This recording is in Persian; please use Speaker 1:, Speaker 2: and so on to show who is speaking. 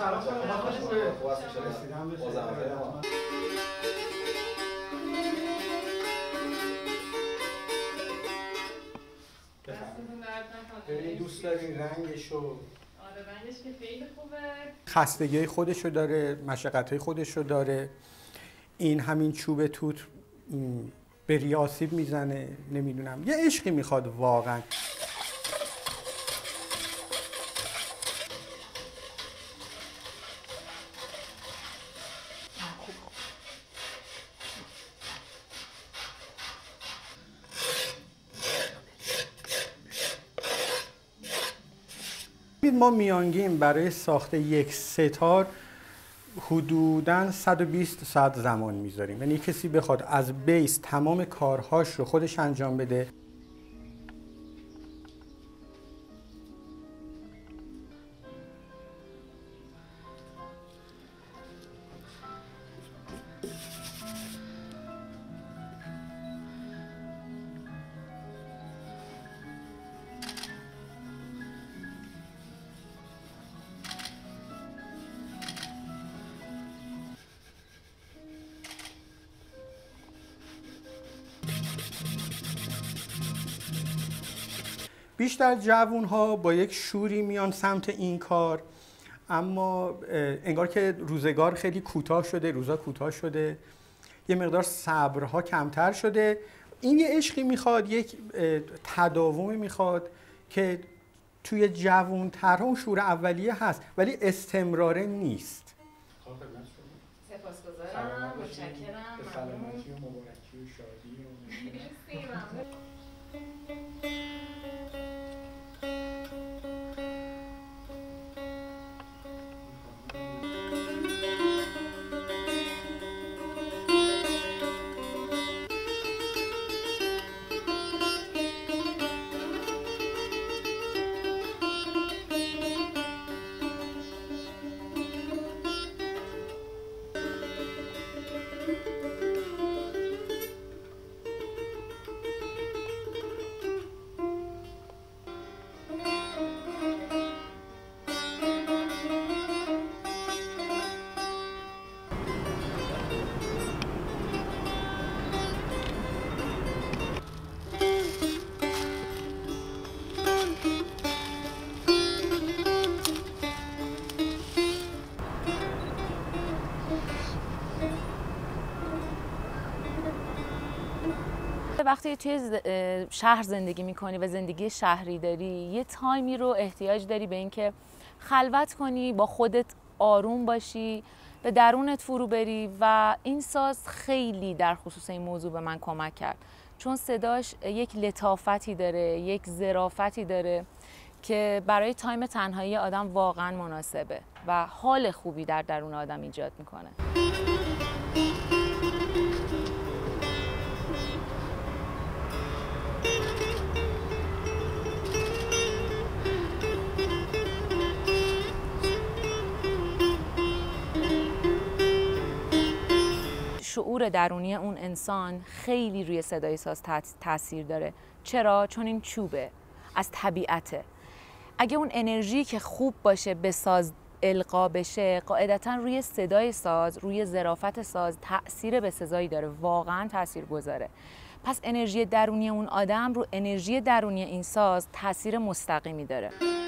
Speaker 1: دوست دارین رنگشو؟
Speaker 2: آره رنگش که خیلی خوبه.
Speaker 1: خستگی خودشو داره، مشقت‌های خودشو داره. این همین چوب توت به ریه آسیب میزنه، نمیدونم، یه عشقی میخواد واقعا. ما میانگین برای ساخت یک ستار حدوداً 120 ساعت زمان میذاریم. یعنی کسی بخواد از بیس تمام کارهاش رو خودش انجام بده. بیشتر جوان‌ها با یک شوری میان سمت این کار، اما انگار که روزگار خیلی کوتاه شده، روزا کوتاه شده، یه مقدار صبرها کمتر شده. این یه عشقی میخواد، یک تداومی میخواد که توی جوان‌ترها اون شور اولیه هست ولی استمراره نیست.
Speaker 2: سپاسگزارم، متشکرم.
Speaker 1: به سلامتی و مبارکی و شادی و
Speaker 2: وقتی توی شهر زندگی میکنی و زندگی شهری داری، یه تایمی رو احتیاج داری به اینکه خلوت کنی، با خودت آروم باشی، به درونت فرو بری و این ساز خیلی در خصوص این موضوع به من کمک کرد، چون صداش یک لطافتی داره، یک ظرافتی داره که برای تایم تنهایی آدم واقعا مناسبه و حال خوبی در درون آدم ایجاد میکنه. شعور درونی اون انسان خیلی روی صدای ساز تاثیر داره. چرا؟ چون این چوبه، از طبیعته. اگه اون انرژی که خوب باشه به ساز القا بشه، قاعدتاً روی صدای ساز، روی ظرافت ساز تأثیر بسزایی داره، واقعاً تأثیر گذاره. پس انرژی درونی اون آدم رو انرژی درونی این ساز تأثیر مستقیمی داره.